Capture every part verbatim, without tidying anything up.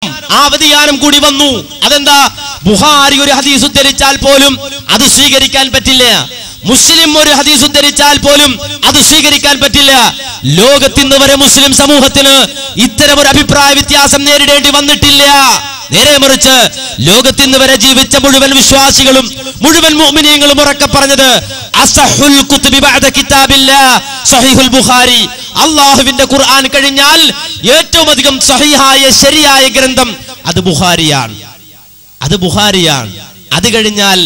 ആ വ്യതിയാനം കൂടി വന്നു. അതെന്താ? ബുഖാരി ഒരു ഹദീസ് ഉദ്ധരിച്ചാൽ പോലും അത് സ്വീകരിക്കാൻ പറ്റില്ല, മുസ്ലിം ഒരു ഹദീസ് ഉദ്ധരിച്ചാൽ പോലും അത് സ്വീകരിക്കാൻ പറ്റില്ല. ലോകത്തിന്ന് വരെ മുസ്ലിം സമൂഹത്തിന് ഇത്തരം ഒരു അഭിപ്രായ വ്യത്യാസം നേരിടേണ്ടി വന്നിട്ടില്ല. നേരെ മറിച്ച് ലോകത്തിന്ന് വരെ ജീവിച്ച മുഴുവൻ വിശ്വാസികളും മുഴുവൻ മുഅ്മിനീങ്ങളും ഉറക്കെ പറഞ്ഞത് അസഹുൽ കുതുബി ബഅദ കിതാബില്ലാഹ് സഹീഹുൽ ബുഖാരി, അല്ലാഹുവിന്റെ ഖുർആൻ കഴിഞ്ഞാൽ ഏറ്റവും അധികം സഹീഹായ ശരിയായ ഗ്രന്ഥം അത് ബുഖാരിയാണ്, അത് ബുഖാരിയാണ്. അത് കഴിഞ്ഞാൽ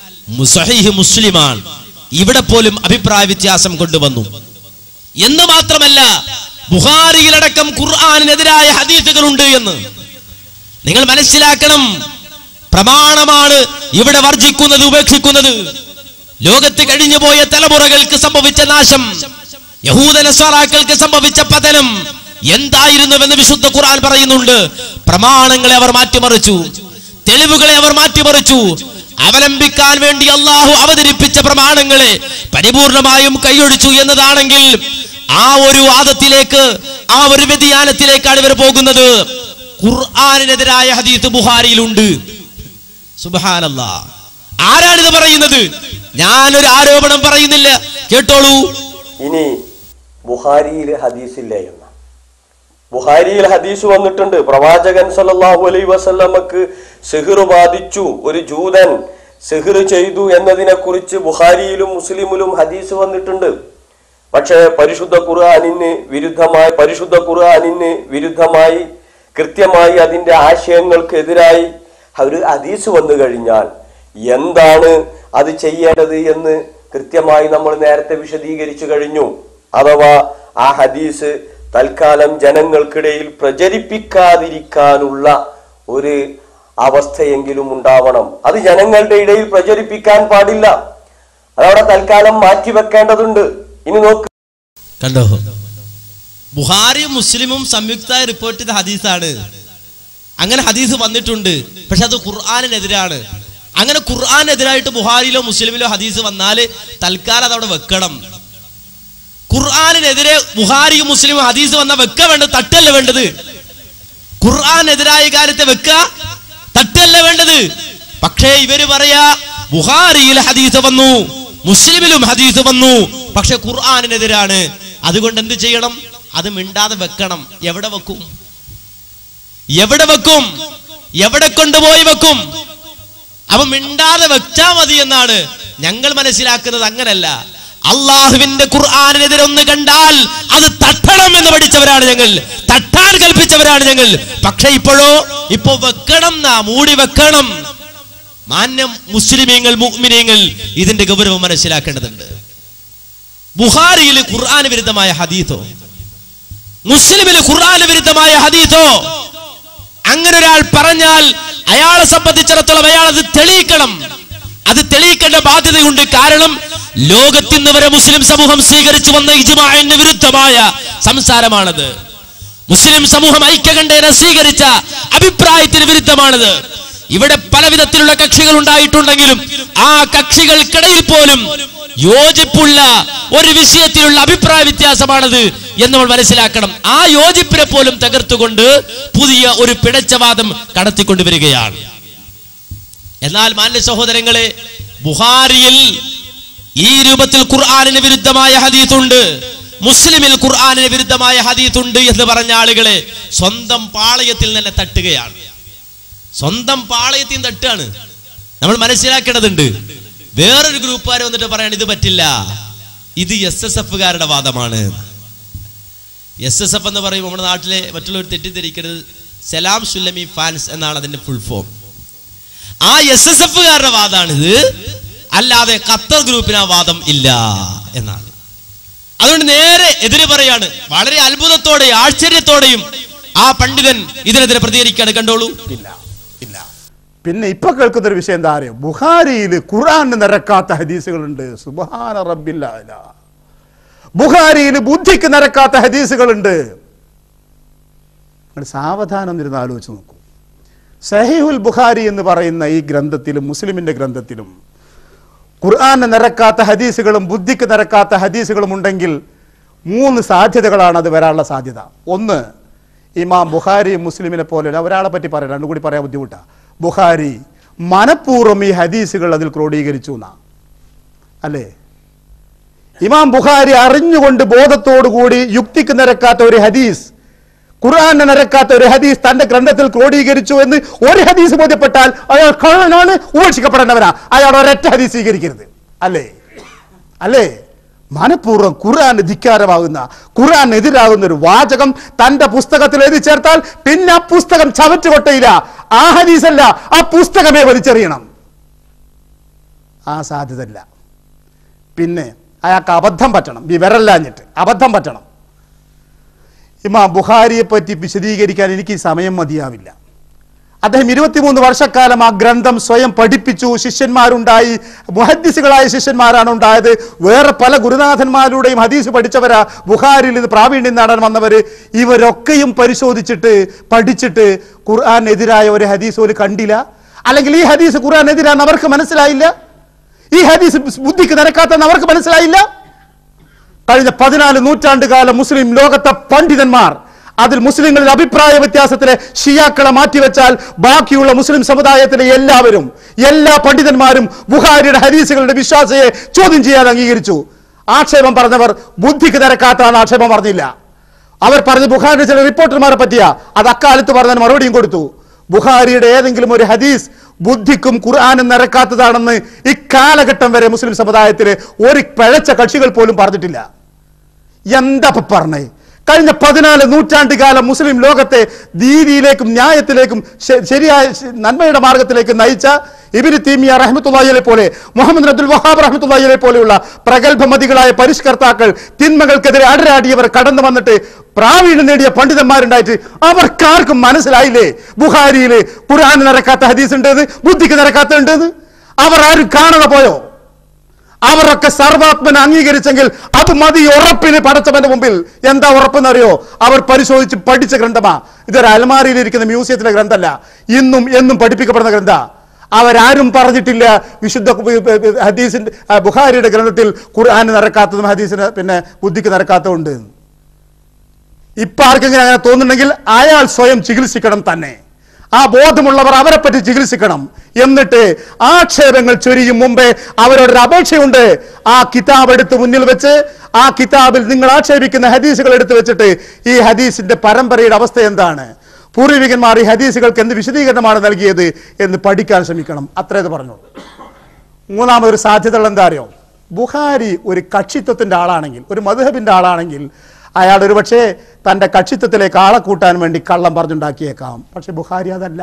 സഹീഹ് മുസ്ലിമാണ്. ഇവിടെ പോലും അഭിപ്രായ വ്യത്യാസം കൊണ്ടുവന്നു എന്ന് മാത്രമല്ല, ബുഖാരിയിലടക്കം ഖുർആനിനെതിരായ ഹദീസുകളുണ്ട് എന്ന് നിങ്ങൾ മനസ്സിലാക്കണം. പ്രമാണമാണ് ഇവിടെ വർജിക്കുന്നത്, ഉപേക്ഷിക്കുന്നത്. ലോകത്ത് കഴിഞ്ഞുപോയ തലമുറകൾക്ക് സംഭവിച്ച നാശം, യഹൂദ നസ്വാറാക്കൾക്ക് സംഭവിച്ച പതനം എന്തായിരുന്നുവെന്ന് വിശുദ്ധ ഖുർആൻ പറയുന്നുണ്ട്. പ്രമാണങ്ങളെ അവർ മാറ്റിമറിച്ചു, തെളിവുകളെ അവർ മാറ്റിമറിച്ചു. അവലംബിക്കാൻ വേണ്ടി അള്ളാഹു അവതരിപ്പിച്ച പ്രമാണങ്ങളെ പരിപൂർണമായും കൈയൊഴിച്ചു എന്നതാണെങ്കിൽ ആ ഒരു വാദത്തിലേക്ക്, ആ ഒരു വ്യതിയാനത്തിലേക്കാണ് ഇവർ പോകുന്നത്. ഖുർആനിനെതിരായ ഹദീസ് ബുഖാരിയിലുണ്ട്. സുബ്ഹാനല്ലാഹ്. ആരാണിത് പറയുന്നത്? ഞാനൊരു ആരോപണം പറയുന്നില്ല, കേട്ടോളൂ. ഇനി ബുഖാരിയിൽ ഹദീസില്ല എന്ന ബുഖാരിയിൽ ഹദീസ് വന്നിട്ടുണ്ട്. പ്രവാചകൻ സല്ലല്ലാഹു അലൈഹി വസല്ലമക്ക് സിഹ്ർ ബാധിച്ചു, ഒരു ജൂതൻ സിഹ്ർ ചെയ്തു എന്നതിനെ കുറിച്ച് ബുഖാരിയിലും മുസ്ലിമിലും ഹദീസ് വന്നിട്ടുണ്ട്. പക്ഷേ പരിശുദ്ധ ഖുർആനിന് വിരുദ്ധമായി പരിശുദ്ധ ഖുർആനിന് വിരുദ്ധമായി കൃത്യമായി അതിന്റെ ആശയങ്ങൾക്കെതിരായി ഒരു ഹദീസ് വന്നു കഴിഞ്ഞാൽ എന്താണ് അത് ചെയ്യേണ്ടത് എന്ന് കൃത്യമായി നമ്മൾ നേരത്തെ വിശദീകരിച്ചു കഴിഞ്ഞു. അഥവാ ആ ഹദീസ് തൽക്കാലം ജനങ്ങൾക്കിടയിൽ പ്രചരിപ്പിക്കാതിരിക്കാനുള്ള ഒരു അവസ്ഥയെങ്കിലും ഉണ്ടാവണം. അത് ജനങ്ങളുടെ ഇടയിൽ പ്രചരിപ്പിക്കാൻ പാടില്ല, അതവിടെ തൽക്കാലം മാറ്റിവെക്കേണ്ടതുണ്ട്. ഇനി നോക്ക്, കണ്ടോ, ബുഖാരിയും മുസ്ലിമും സംയുക്തമായി റിപ്പോർട്ട് ചെയ്ത ഹദീസാണ്. അങ്ങനെ ഹദീസ് വന്നിട്ടുണ്ട്, പക്ഷെ അത് ഖുർആനിനെതിരാണ്. അങ്ങനെ ഖുർആനെതിരായിട്ട് ബുഖാരിയിലോ മുസ്ലിമിലോ ഹദീസ് വന്നാൽ തൽക്കാലം അതവിടെ വെക്കണം. ഖുർആനെതിരെ ബുഖാരിയും മുസ്ലിമും ഹദീസ് വന്നാൽ വെക്ക വേണ്ടത്, തട്ടല്ല വേണ്ടത്. ഖുർആനെതിരായ കാര്യത്തെ വെക്ക, തട്ടല്ല വേണ്ടത്. പക്ഷേ ഇവര് പറയാ ബുഖാരിയിൽ ഹദീസ് വന്നു, മുസ്ലിമിലും ഹദീസ് വന്നു, പക്ഷെ ഖുർആനെതിരാണ്. അതുകൊണ്ട് എന്ത് ചെയ്യണം? അത് മിണ്ടാതെ വെക്കണം. എവിടെ വെക്കും? എവിടെ വെക്കും? എവിടെ കൊണ്ടുപോയി വെക്കും? അപ്പൊ മിണ്ടാതെ വെച്ചാ മതി എന്നാണ് ഞങ്ങൾ മനസ്സിലാക്കുന്നത്. അങ്ങനല്ല. അള്ളാഹുവിന്റെ ഖുർആനെതിരെ ഒന്ന് കണ്ടാൽ അത് തട്ടണം എന്ന് പഠിച്ചവരാണ് ഞങ്ങൾ, തട്ടാൻ കൽപ്പിച്ചവരാണ് ഞങ്ങൾ. പക്ഷെ ഇപ്പോഴോ ഇപ്പൊ വെക്കണം, നാ മൂടി വെക്കണം. മാന്യം മുസ്ലിമീങ്ങൾ, മുഅ്മിനീങ്ങൾ ഇതിന്റെ ഗൗരവം മനസ്സിലാക്കേണ്ടതുണ്ട്. ബുഖാരിയിൽ ഖുർആന് വിരുദ്ധമായ ഹദീസോ മുസ്ലിമിൽ ഖുർആന് വിരുദ്ധമായ ഹദീസോ അങ്ങനെ ഒരാൾ പറഞ്ഞാൽ അയാളെ സംബന്ധിച്ചിടത്തോളം അയാൾ അത് തെളിയിക്കണം. അത് തെളിയിക്കേണ്ട ബാധ്യതയുണ്ട്. കാരണം ലോകത്തിന്ന് വരെ മുസ്ലിം സമൂഹം സ്വീകരിച്ചു വന്ന ഇജ്മാഇന് വിരുദ്ധമായ സംസാരമാണത്. മുസ്ലിം സമൂഹം ഐക്യകണ്ഠേന സ്വീകരിച്ച അഭിപ്രായത്തിന് വിരുദ്ധമാണത്. ഇവിടെ പല വിധത്തിലുള്ള കക്ഷികൾ ഉണ്ടായിട്ടുണ്ടെങ്കിലും ആ കക്ഷികൾക്കിടയിൽ പോലും യോജിപ്പുള്ള ഒരു വിഷയത്തിലുള്ള അഭിപ്രായ വ്യത്യാസമാണത് എന്ന് നമ്മൾ മനസ്സിലാക്കണം. ആ യോജിപ്പിനെ പോലും തകർത്തുകൊണ്ട് പുതിയ ഒരു പിഴച്ചവാദം കടത്തിക്കൊണ്ടുവരികയാണ്. എന്നാൽ മാന്യ സഹോദരങ്ങളെ, ബുഖാരിയിൽ ഈ രൂപത്തിൽ ഖുർആനിന് വിരുദ്ധമായ ഹദീസുണ്ട്, മുസ്ലിമിൽ ഖുർആനിന് വിരുദ്ധമായ ഹദീസുണ്ട് എന്ന് പറഞ്ഞ ആളുകളെ സ്വന്തം പാളയത്തിൽ തന്നെ തട്ടുകയാണ്. സ്വന്തം പാളയത്തിൽ തട്ടാണ്. നമ്മൾ മനസ്സിലാക്കേണ്ടതുണ്ട്. വേറൊരു ഗ്രൂപ്പുകാർ വന്നിട്ട് പറയാണ് ഇത് പറ്റില്ല, ഇത് എസ് എസ് എഫുകാരുടെ വാദമാണ്. എസ് എസ് എഫ് എന്ന് പറയും നമ്മുടെ നാട്ടിലെ മറ്റുള്ളവർ തെറ്റിദ്ധരിക്കരുത്, സലാം സുല്ലമി ഫാൻസ് എന്നാണ് അതിന്റെ ഫുൾ ഫോം. ആ എസ് എസ് എഫുകാരുടെ വാദമാണിത്, അല്ലാതെ ഖത്തർ ഗ്രൂപ്പിന് ആ വാദം ഇല്ല എന്നാണ്. അതുകൊണ്ട് നേരെ എതിര് പറയാണ്. വളരെ അത്ഭുതത്തോടെയും ആശ്ചര്യത്തോടെയും ആ പണ്ഡിതൻ ഇതിനെതിരെ പ്രതികരിക്കുകയാണ്. കണ്ടോളൂ. ഇല്ല ഇല്ല പിന്നെ ഇപ്പൊ കേൾക്കുന്നൊരു വിഷയം എന്താ അറിയോ? ബുഖാരിയിൽ ഖുർആന് നിരക്കാത്ത ഹദീസുകളുണ്ട്. സുബ്ഹാന റബ്ബിൽ അഅ്ലാ. ബുഖാരിയിൽ ബുദ്ധിക്ക് നിരക്കാത്ത ഹദീസുകളുണ്ട്. സാവധാനം ഇരുന്ന് ആലോചിച്ച് നോക്കൂ. സഹീഹുൽ ബുഖാരി എന്ന് പറയുന്ന ഈ ഗ്രന്ഥത്തിലും മുസ്ലിമിന്റെ ഗ്രന്ഥത്തിലും ഖുർആന് നിരക്കാത്ത ഹദീസുകളും ബുദ്ധിക്ക് നിരക്കാത്ത ഹദീസുകളും ഉണ്ടെങ്കിൽ മൂന്ന് സാധ്യതകളാണ് അത് വരാനുള്ള സാധ്യത. ഒന്ന്, ഇമാം ബുഖാരി മുസ്ലിമിനെ പോലെ ഒരാളെ പറ്റി പറയാം, രണ്ടും കൂടി പറയാൻ ബുദ്ധിമുട്ടാണ്. ബുഖാരി മനഃപൂർവ്വം ഈ ഹദീസുകൾ അതിൽ ക്രോഡീകരിച്ചു എന്നാ അല്ലേ? ഇമാം ബുഖാരി അറിഞ്ഞുകൊണ്ട് ബോധത്തോടുകൂടി യുക്തിക്ക് നിരക്കാത്ത ഒരു ഹദീസ്, ഖുർആനെ നിരക്കാത്ത ഒരു ഹദീസ് തന്റെ ഗ്രന്ഥത്തിൽ ക്രോഡീകരിച്ചു എന്ന് ഒരു ഹദീസ് ബോധ്യപ്പെട്ടാൽ അയാൾ കള്ളനാണ്, ഉപേക്ഷിക്കപ്പെടേണ്ടവനാ. അയാൾ ഒരൊറ്റ ഹദീസ് സ്വീകരിക്കരുത് അല്ലേ? അല്ലേ? മനഃപൂർവ്വം ഖുർആൻ ധിക്കാരമാകുന്ന, ഖുർആൻ എതിരാകുന്ന ഒരു വാചകം തന്റെ പുസ്തകത്തിൽ എഴുതി ചേർത്താൽ പിന്നെ ആ പുസ്തകം ചവറ്റുകൊട്ടയില്ല. ആ ഹദീസല്ല, ആ പുസ്തകമേ വലിച്ചെറിയണം. ആ സാധ്യതയില്ല. പിന്നെ അയാൾക്ക് അബദ്ധം പറ്റണം, വിവരമില്ലാഞ്ഞിട്ട് അബദ്ധം പറ്റണം. ഇമാം ബുഖാരിയെ പറ്റി വിശദീകരിക്കാൻ എനിക്ക് ഈ സമയം മതിയാവില്ല. അദ്ദേഹം ഇരുപത്തിമൂന്ന് വർഷക്കാലം ആ ഗ്രന്ഥം സ്വയം പഠിപ്പിച്ചു. ശിഷ്യന്മാരുണ്ടായി, മുഹദ്ദിസുകളായ ശിഷ്യന്മാരാണ് ഉണ്ടായത്. വേറെ പല ഗുരുനാഥന്മാരുടെയും ഹദീസ് പഠിച്ചവരാ ബുഖാരിയിൽ നിന്ന് പ്രാവീണ്യം നേടാൻ വന്നവർ. ഇവരൊക്കെയും പരിശോധിച്ചിട്ട് പഠിച്ചിട്ട് ഖുർആനെതിരായ ഒരു ഹദീസ് പോലും കണ്ടില്ല. അല്ലെങ്കിൽ ഈ ഹദീസ് ഖുർആനെതിരാന്ന് അവർക്ക് മനസ്സിലായില്ല. ഈ ഹദീസ് ബുദ്ധിക്ക് നിരക്കാത്തെന്ന് അവർക്ക് മനസ്സിലായില്ല. കഴിഞ്ഞ പതിനാല് നൂറ്റാണ്ട് കാലം മുസ്ലിം ലോകത്തെ പണ്ഡിതന്മാർ, അതിൽ മുസ്ലിങ്ങളിൽ അഭിപ്രായ വ്യത്യാസത്തിലെ ഷിയാക്കളെ മാറ്റിവെച്ചാൽ ബാക്കിയുള്ള മുസ്ലിം സമുദായത്തിലെ എല്ലാവരും, എല്ലാ പണ്ഡിതന്മാരും ബുഖാരിയുടെ ഹദീസുകളുടെ വിശ്വാസയെ ചോദ്യം ചെയ്യാൻ അംഗീകരിച്ചു. ആക്ഷേപം പറഞ്ഞവർ ബുദ്ധിക്ക് നിരക്കാത്തതാണ് ആക്ഷേപം പറഞ്ഞില്ല. അവർ പറഞ്ഞ് ബുഖാരിയുടെ ചില റിപ്പോർട്ടർമാരെ പറ്റിയാ, അത് അക്കാലത്ത് പറഞ്ഞതിന് മറുപടിയും കൊടുത്തു. ബുഖാരിയുടെ ഏതെങ്കിലും ഒരു ഹദീസ് ബുദ്ധിക്കും ഖുർആനും നിരക്കാത്തതാണെന്ന് ഇക്കാലഘട്ടം വരെ മുസ്ലിം സമുദായത്തിലെ ഒരു പിഴച്ച കക്ഷികൾ പോലും പറഞ്ഞിട്ടില്ല. എന്താ പറഞ്ഞേ? കഴിഞ്ഞ പതിനാല് നൂറ്റാണ്ട് കാലം മുസ്ലിം ലോകത്തെ ദീനിയിലേക്കും ന്യായത്തിലേക്കും ശരിയായ നന്മയുടെ മാർഗത്തിലേക്ക് നയിച്ച ഇബ്നു തൈമിയ്യ റഹ്മത്തുള്ളാഹിയെ പോലെ, മുഹമ്മദ് അബ്ദുൽ വഹാബ് റഹ്മത്തുള്ളാഹിയെ പോലെയുള്ള പ്രഗത്ഭമതികളായ പരിഷ്കർത്താക്കൾ, തിന്മകൾക്കെതിരെ അടരാടിയവർ കടന്നു വന്നിട്ട് പ്രാവീണ്യം നേടിയ പണ്ഡിതന്മാരുണ്ടായിട്ട് അവർക്കാർക്കും മനസ്സിലായില്ലേ ബുഖാരിയിൽ ഖുർആൻ നിരക്കാത്ത ഹദീസ് ഉണ്ടെന്ന്, ബുദ്ധിക്ക് നിരക്കാത്ത ഉണ്ടെന്ന്? അവർ ആരും കാണാതെ പോയോ? അവരൊക്കെ സർവാത്മന അംഗീകരിച്ചെങ്കിൽ അത് മതി ഉറപ്പിന് പടച്ചവന്റെ മുമ്പിൽ. എന്താ ഉറപ്പെന്നറിയോ? അവർ പരിശോധിച്ച് പഠിച്ച ഗ്രന്ഥമാ. ഇതൊരു അലമാരിയിലിരിക്കുന്ന മ്യൂസിയത്തിലെ ഗ്രന്ഥമല്ല, ഇന്നും എന്നും പഠിപ്പിക്കപ്പെടുന്ന ഗ്രന്ഥ. അവരാരും പറഞ്ഞിട്ടില്ല വിശുദ്ധ ഹദീസിന്റെ ബുഖാരിയുടെ ഗ്രന്ഥത്തിൽ ഖുർആൻ നിരക്കാത്തതും ഹദീസിന് പിന്നെ ബുദ്ധിക്ക് നിരക്കാത്തതുണ്ട്. ഇപ്പൊ ആർക്കെങ്കിലും അങ്ങനെ തോന്നുന്നുണ്ടെങ്കിൽ അയാൾ സ്വയം ചികിത്സിക്കണം തന്നെ. ആ ബോധമുള്ളവർ അവരെ പറ്റി ചികിത്സിക്കണം. എന്നിട്ട് ആക്ഷേപങ്ങൾ ചൊരിയും മുമ്പേ അവരോടൊരു അപേക്ഷയുണ്ട്. ആ കിതാബ് എടുത്ത് മുന്നിൽ വെച്ച് ആ കിതാബിൽ നിങ്ങൾ ആക്ഷേപിക്കുന്ന ഹദീസുകൾ എടുത്തു വെച്ചിട്ട് ഈ ഹദീസിന്റെ പരമ്പരയുടെ അവസ്ഥ എന്താണ്, പൂർവികന്മാർ ഈ ഹദീസുകൾക്ക് എന്ത് വിശദീകരണമാണ് നൽകിയത് എന്ന് പഠിക്കാൻ ശ്രമിക്കണം. അത്രയത് പറഞ്ഞു. മൂന്നാമതൊരു സാധ്യതകൾ എന്താ അറിയോ? ബുഖാരി ഒരു കക്ഷിത്വത്തിന്റെ ആളാണെങ്കിൽ, ഒരു മദ്ഹബിന്റെ ആളാണെങ്കിൽ അയാൾ ഒരു പക്ഷേ തൻ്റെ കക്ഷിത്വത്തിലേക്ക് ആളെ കൂട്ടാൻ വേണ്ടി കള്ളം പറഞ്ഞുണ്ടാക്കിയേക്കാം. പക്ഷെ ബുഖാരി അതല്ല.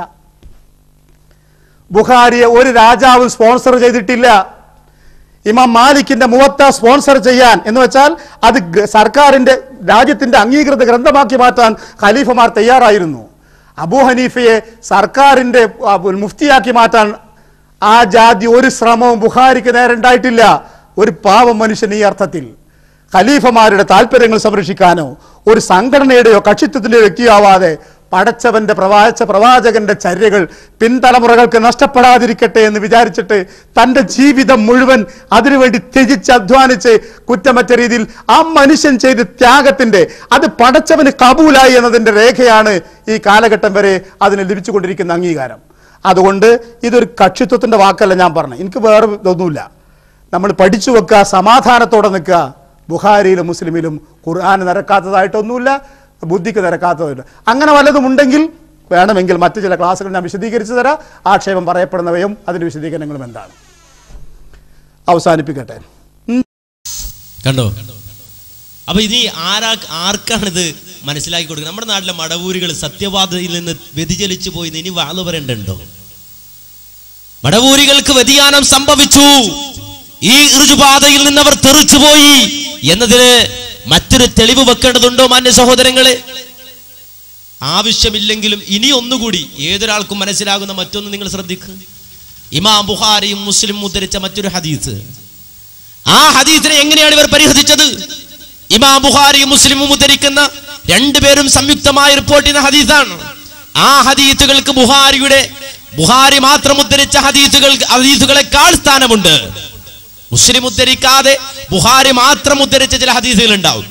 ബുഖാരിയെ ഒരു രാജാവും സ്പോൺസർ ചെയ്തിട്ടില്ല. ഇമാം മാലിക്കിന്റെ മുവത്ത സ്പോൺസർ ചെയ്യാൻ എന്ന് വെച്ചാൽ അത് സർക്കാരിന്റെ രാജ്യത്തിന്റെ അംഗീകൃത ഗ്രന്ഥമാക്കി മാറ്റാൻ ഖലീഫമാർ തയ്യാറായിരുന്നു. അബൂ ഹനീഫയെ സർക്കാരിന്റെ മുഫ്തിയാക്കി മാറ്റാൻ ആ ജാതി ഒരു ശ്രമവും ബുഖാരിക്ക് നേരെ ഉണ്ടായിട്ടില്ല. ഒരു പാവം മനുഷ്യൻ ഈ അർത്ഥത്തിൽ ഖലീഫമാരുടെ താല്പര്യങ്ങൾ സംരക്ഷിക്കാനോ ഒരു സംഘടനയുടെയോ കക്ഷിത്വത്തിന്റെയോ വ്യക്തിയാവാതെ പടച്ചവന്റെ പ്രവാച പ്രവാചകന്റെ ചര്യകൾ പിൻതലമുറകൾക്ക് നഷ്ടപ്പെടാതിരിക്കട്ടെ എന്ന് വിചാരിച്ചിട്ട് തൻ്റെ ജീവിതം മുഴുവൻ അതിനുവേണ്ടി ത്യജിച്ച് അധ്വാനിച്ച് കുറ്റമറ്റ രീതിയിൽ ആ മനുഷ്യൻ ചെയ്ത ത്യാഗത്തിന്റെ അത് പടച്ചവന് കബൂലായി എന്നതിന്റെ രേഖയാണ് ഈ കാലഘട്ടം വരെ അതിന് ലഭിച്ചുകൊണ്ടിരിക്കുന്ന അംഗീകാരം. അതുകൊണ്ട് ഇതൊരു കക്ഷിത്വത്തിന്റെ വാക്കല്ല ഞാൻ പറഞ്ഞത്. എനിക്ക് വേറെ ഇതൊന്നുമില്ല. നമ്മൾ പഠിച്ചു വെക്കുക, സമാധാനത്തോടെ നിൽക്കുക. ബുഖാരിയിലും മുസ്ലിമിലും ഖുർആൻ നിരക്കാത്തതായിട്ടൊന്നുമില്ല, ബുദ്ധിക്ക് നിരക്കാത്തതില്ല. അങ്ങനെ വല്ലതും ഉണ്ടെങ്കിൽ വേണമെങ്കിൽ മറ്റു ചില ക്ലാസ്സുകൾ ഞാൻ വിശദീകരിച്ചു തരാം. ആക്ഷേപം പറയപ്പെടുന്നവയും അതിന്റെ വിശദീകരണങ്ങളും എന്താണ്. അവസാനിപ്പിക്കട്ടെ. കണ്ടോ? അപ്പൊ ഇനി ആരാ ആർക്കാണിത് മനസ്സിലാക്കി കൊടുക്കുക? നമ്മുടെ നാട്ടിലെ മടവൂരികൾ സത്യവാദയിൽ നിന്ന് വ്യതിചലിച്ചു പോയി ഇനി വാള് പറയണ്ടോ? മടവൂരികൾക്ക് വ്യതിയാനം സംഭവിച്ചു, ഈ ഋജുപാതയിൽ നിന്ന് അവർ തെറിച്ചുപോയി എന്നതിന് മറ്റൊരു തെളിവ് വെക്കേണ്ടതുണ്ടോ മാന്യ സഹോദരങ്ങളെ? ആവശ്യമില്ലെങ്കിലും ഇനി ഒന്നുകൂടി ഏതൊരാൾക്കും മനസ്സിലാകുന്ന മറ്റൊന്ന് നിങ്ങൾ ശ്രദ്ധിക്കുക. ഇമാം ബുഖാരിയും മുസ്ലിം ഉദ്ധരിച്ച മറ്റൊരു ഹദീസ്. ആ ഹദീസിനെ എങ്ങനെയാണ് ഇവർ പരിഹസിച്ചത്? ഇമാം ബുഖാരിയും മുസ്ലിമും ഉദ്ധരിക്കുന്ന രണ്ടുപേരും സംയുക്തമായി റിപ്പോർട്ട് ചെയ്യുന്ന ഹദീസാണ്. ആ ഹദീസുകൾക്ക് ബുഖാരിയുടെ ബുഖാരി മാത്രം ഉദ്ധരിച്ച ഹദീസുകൾ ഹദീസുകളെക്കാൾ സ്ഥാനമുണ്ട്. മുസ്ലിം ഉദ്ധരിക്കാതെ ബുഖാരി മാത്രം ഉദ്ധരിച്ച ചില ഹദീസുകൾ ഉണ്ടാവും.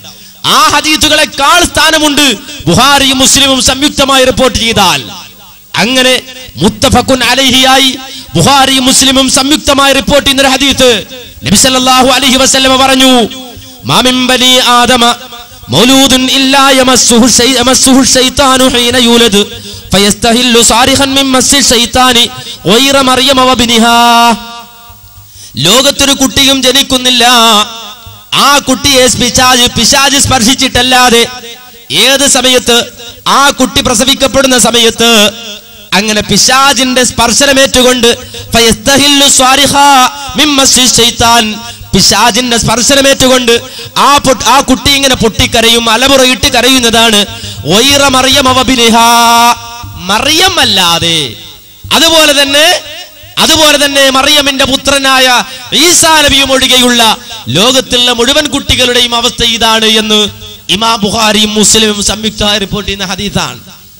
ആ ഹദീസുകളെക്കാൾ സ്ഥാനമുണ്ട് ബുഖാരിയും മുസ്ലിമും സംയുക്തമായി റിപ്പോർട്ട് ചെയ്താൽ. അങ്ങനെ മുത്തഫഖുൻ അലൈഹിയായി ബുഖാരിയും മുസ്ലിമും സംയുക്തമായി റിപ്പോർട്ട് ചെയ്യുന്ന ഒരു ഹദീസ് നബി സല്ലല്ലാഹു അലൈഹി വസല്ലം പറഞ്ഞു, മാ മിൻ ബനി ആദമ മൗലൂദുൻ ഇല്ലാ യമസ്സുഹു യമസ്സുഹു ശൈത്താനു ഹീന യൂലദ് ഫയസ്തഹില്ലു സാരിഖൻ മിൻ മസ്സി ശൈത്താനി ഗൈറ മറിയമ വബിനിഹാ. ലോകത്തൊരു കുട്ടിയും ജനിക്കുന്നില്ല, ആ കുട്ടിയെ പിശാച് പിശാച് സ്പർശിച്ചിട്ടല്ലാതെ. ഏത് സമയത്ത്? ആ കുട്ടി പ്രസവിക്കപ്പെടുന്ന സമയത്ത് അങ്ങനെ പിശാചിന്റെ സ്പർശനമേറ്റുകൊണ്ട് ഫയസ്തഹില്ലു സ്വാരിഖാ മിൻ മസ്സി ശൈത്താൻ, പിശാചിന്റെ സ്പർശനമേറ്റുകൊണ്ട് ആ ആ കുട്ടി ഇങ്ങനെ പൊട്ടിക്കരയും, അലമുറയിട്ട് കരയുന്നതാണ്. ഗൈറ മറിയമ വബിനിഹാ, മറിയം അല്ലാതെ. അതുപോലെ തന്നെ അതുപോലെ തന്നെ മറിയമിന്റെ പുത്രനായ ഈസാ നബിയും ഒഴികെയുള്ള ലോകത്തുള്ള മുഴുവൻ കുട്ടികളുടെയും അവസ്ഥ ഇതാണ് എന്ന് ഇമാം ബുഖാരിയും മുസ്ലിമും സംയുക്തമായി റിപ്പോർട്ട് ചെയ്യുന്ന ഹദീസാണ്.